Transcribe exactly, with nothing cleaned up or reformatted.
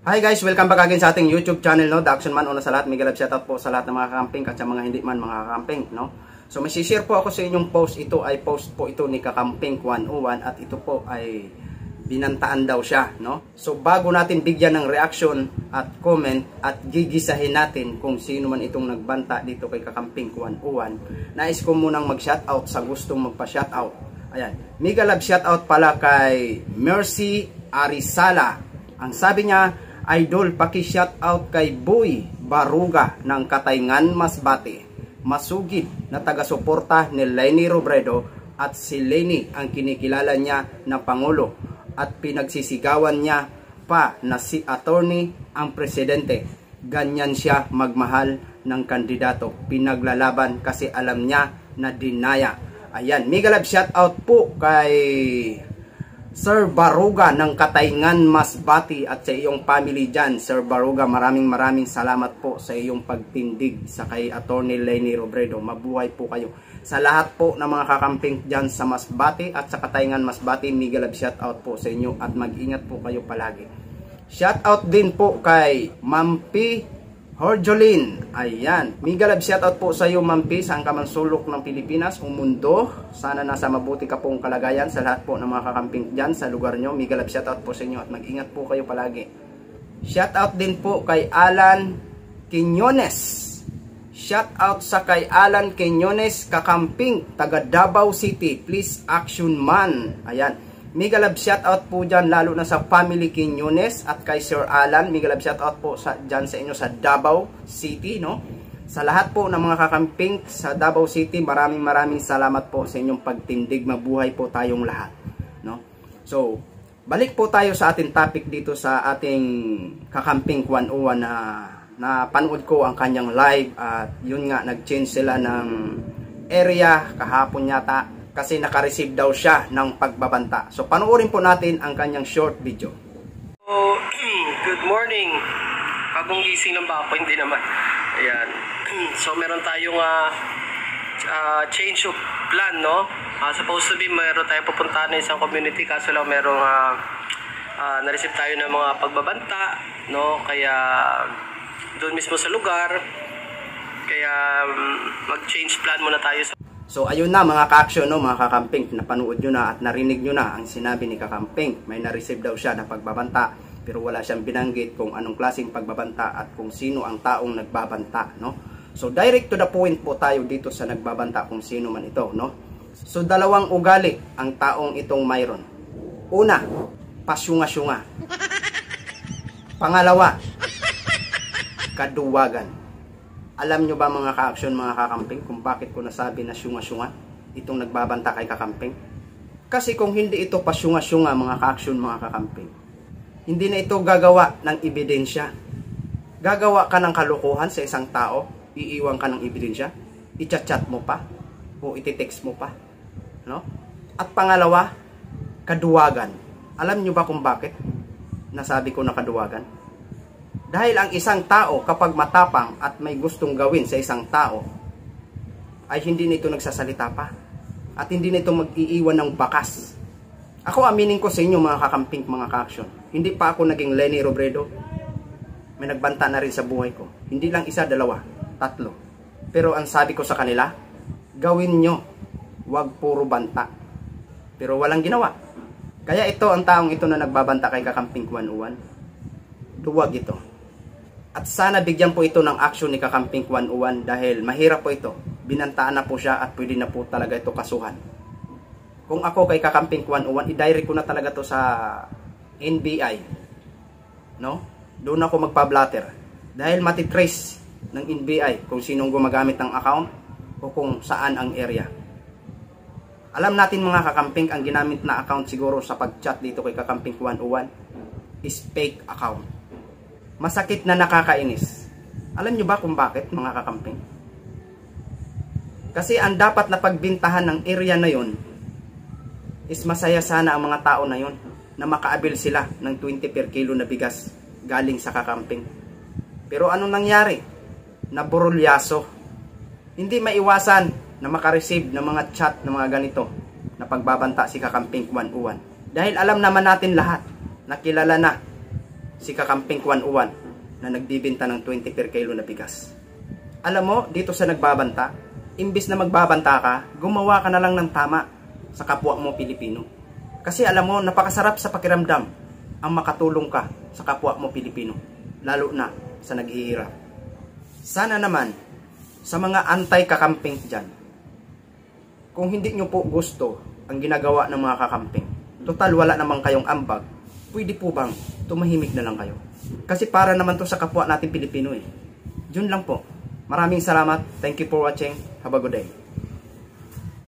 Hi guys, welcome back again sa ating YouTube channel, no? The Action Man. Una sa lahat, mega love shoutout po sa lahat ng mga kakamping at sa mga hindi man mga kakamping, no? So may share po ako sa inyong post. Ito ay post po ito ni Kakamping one oh one at ito po ay binantaan daw siya, no? So bago natin bigyan ng reaction at comment at gigisahin natin kung sino man itong nagbanta dito kay Kakamping one oh one, nais ko munang mag-shoutout sa gustong magpa-shoutout. Ayan, mega love shoutout pala kay Mercy Arisala. Ang sabi niya, Idol, paki-shoutout kay Boy Baruga ng Katayngan, Masbate. Masugid na taga-suporta ni Leni Robredo at si Leni ang kinikilala niya na Pangulo at pinagsisigawan niya pa na si attorney ang presidente. Ganyan siya magmahal ng kandidato. Pinaglalaban kasi alam niya na dinaya. Ayan, mega love shoutout po kay Sir Baruga ng Katayngan, Masbate at sa iyong family dyan. Sir Baruga, maraming maraming salamat po sa iyong pagtindig sa kay Attorney Leni Robredo. Mabuhay po kayo. Sa lahat po ng mga kakamping dyan sa Masbate at sa Katayngan, Masbate, mega love shoutout po sa inyo at mag-ingat po kayo palagi. Shoutout din po kay Mampi Horjolin. Ayan, mega love shoutout po sa iyo, Mampi, sa angkaman sulok ng Pilipinas o mundo. Sana nasa mabuti ka pong kalagayan sa lahat po ng mga kakamping dyan sa lugar nyo. Mega love shoutout po sa inyo at mag-ingat po kayo palagi. Shoutout din po kay Alan Quiñones. Shoutout sa kay Alan Quiñones, Kakamping, taga Davao City. Please action man. Ayan, mega love shoutout po dyan lalo na sa family Quiñones at kay Sir Alan. Mega love shoutout po sa, dyan sa inyo sa Davao City, no? Sa lahat po ng mga kakamping sa Davao City, maraming maraming salamat po sa inyong pagtindig. Mabuhay po tayong lahat, no? So, balik po tayo sa ating topic dito sa ating Kakamping one oh one na napanood ko ang kanyang live at yun nga, nag-change sila ng area kahapon yata kasi naka-receive daw siya ng pagbabanta. So, panoorin po natin ang kanyang short video. So, good morning. Bagong gising lang ba ako? Hindi naman. Ayan. So, meron tayong uh, uh, change of plan, no? Uh, supposed to be, meron tayong pupuntahan na isang community. Kaso lang, merong uh, uh, na-receive tayo ng mga pagbabanta, no? Kaya, doon mismo sa lugar. Kaya, um, mag-change plan muna tayo sa... So ayun na mga ka-action, no, mga kakamping, napanood nyo na at narinig nyo na ang sinabi ni Kakamping. May na-receive daw siya na pagbabanta pero wala siyang binanggit kung anong klaseng pagbabanta at kung sino ang taong nagbabanta, no. So direct to the point po tayo dito sa nagbabanta kung sino man ito, no. So dalawang ugali ang taong itong mayroon. Una, pasyunga-syunga. Pangalawa, kaduwagan. Alam nyo ba mga ka-action, mga kakamping, kung bakit ko nasabi na syunga-syunga itong nagbabanta kay Kakamping? Kasi kung hindi ito pa syunga-syunga mga ka-action, mga kakamping, hindi na ito gagawa ng ebidensya. Gagawa ka ng kalokohan sa isang tao, iiwan ka ng ebidensya, i-chat-chat mo pa, o iti-text mo pa, no? At pangalawa, kaduwagan. Alam nyo ba kung bakit nasabi ko na kaduwagan? Dahil ang isang tao kapag matapang at may gustong gawin sa isang tao, ay hindi nito nagsasalita pa. At hindi nito mag-iiwan ng bakas. Ako aminin ko sa inyo mga kakamping, mga ka-action. Hindi pa ako naging Leni Robredo. May nagbanta na rin sa buhay ko. Hindi lang isa, dalawa, tatlo. Pero ang sabi ko sa kanila, gawin nyo. Huwag puro banta. Pero walang ginawa. Kaya ito ang taong ito na nagbabanta kay Kakamping one oh one. Duwag ito. At sana bigyan po ito ng action ni Kakamping one oh one dahil mahirap po ito. Binantaan na po siya at pwede na po talaga ito kasuhan. Kung ako kay Kakamping one oh one, i-direct ko na talaga to sa N B I. No? Doon ako magpa-blatter. Dahil matitrace ng N B I kung sinong gumagamit ng account o kung saan ang area. Alam natin mga kakamping, ang ginamit na account siguro sa pag-chat dito kay Kakamping one oh one is fake account. Masakit na nakakainis. Alam nyo ba kung bakit mga kakamping? Kasi ang dapat na pagbintahan ng area na yon is masaya sana ang mga tao na yon na makaabil sila ng twenty per kilo na bigas galing sa Kakamping. Pero anong nangyari? Naburulyaso. Hindi maiwasan na makareceive ng mga chat ng mga ganito na pagbabanta si Kakamping one oh one. Dahil alam naman natin lahat, nakilala na si Kakamping one oh one na nagbibenta ng twenty per kilo na bigas. Alam mo, dito sa nagbabanta, imbis na magbabanta ka, gumawa ka na lang ng tama sa kapwa mo Pilipino. Kasi alam mo, napakasarap sa pakiramdam ang makatulong ka sa kapwa mo Pilipino, lalo na sa naghihirap. Sana naman, sa mga anti-kakamping dyan, kung hindi nyo po gusto ang ginagawa ng mga kakamping, total wala naman kayong ambag, pwede po bang tumahimik na lang kayo? Kasi para naman to sa kapwa natin Pilipino eh. Yun lang po. Maraming salamat. Thank you for watching. Have a good day.